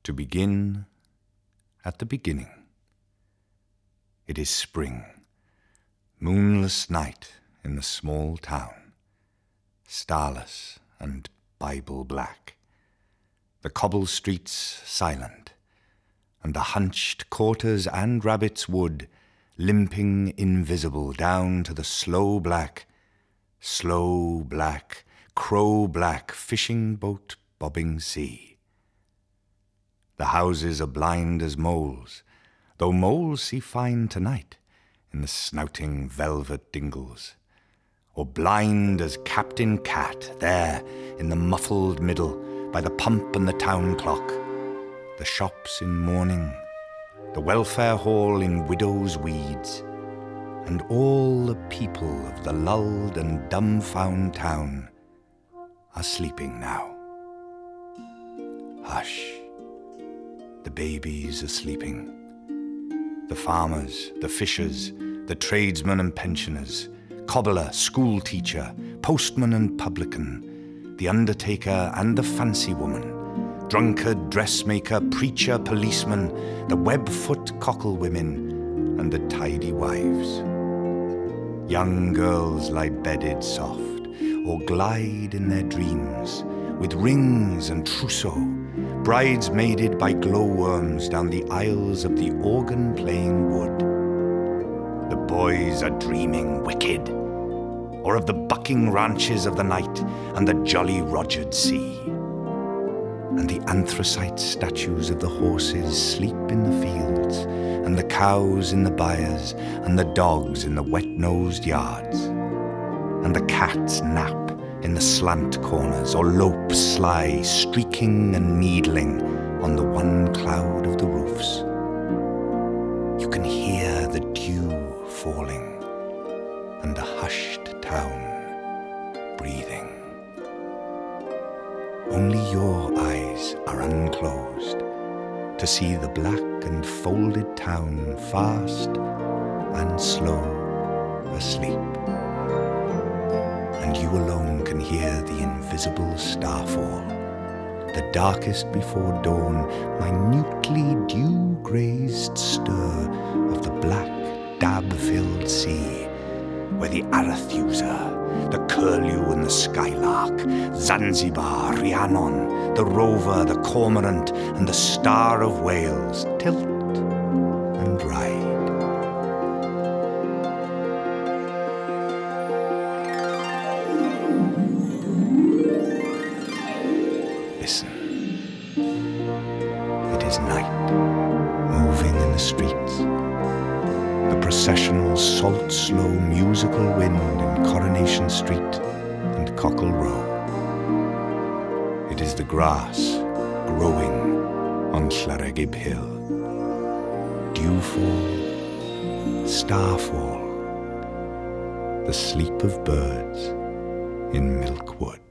To begin at the beginning. It is spring, moonless night in the small town, starless and Bible black, the cobble streets silent, and the hunched courters and rabbits wood limping invisible down to the slow black, crow-black fishing boat bobbing sea. The houses are blind as moles, though moles see fine tonight in the snouting velvet dingles, or blind as Captain Cat there in the muffled middle by the pump and the town clock, the shops in mourning, the welfare hall in widow's weeds, and all the people of the lulled and dumbfound town are sleeping now. Hush. The babies are sleeping. The farmers, the fishers, the tradesmen and pensioners, cobbler, school teacher, postman and publican, the undertaker and the fancy woman, drunkard, dressmaker, preacher, policeman, the webfoot cockle women, and the tidy wives. Young girls lie bedded soft, or glide in their dreams, with rings and trousseau, bridesmaided by glowworms down the aisles of the organ-playing wood. The boys are dreaming wicked, or of the bucking ranches of the night and the jolly Rogered sea. And the anthracite statues of the horses sleep in the fields, and the cows in the byres, and the dogs in the wet-nosed yards. And the cats nap in the slant corners, or lope sly, streaking and needling on the one cloud of the roofs. You can hear the dew falling and the hushed town breathing. Only your eyes are unclosed to see the black and folded town fast and slow asleep. And you alone can hear the invisible starfall, the darkest before dawn, minutely dew-grazed stir of the black, dab-filled sea, where the Arethusa, the curlew and the skylark, Zanzibar, Rhiannon, the rover, the cormorant, and the Star of Wales tilt and ride. Listen. It is night, moving in the streets. The processional salt-slow musical wind in Coronation Street and Cockle Row. It is the grass growing on Llaregib Hill. Dewfall, starfall, the sleep of birds in Milkwood.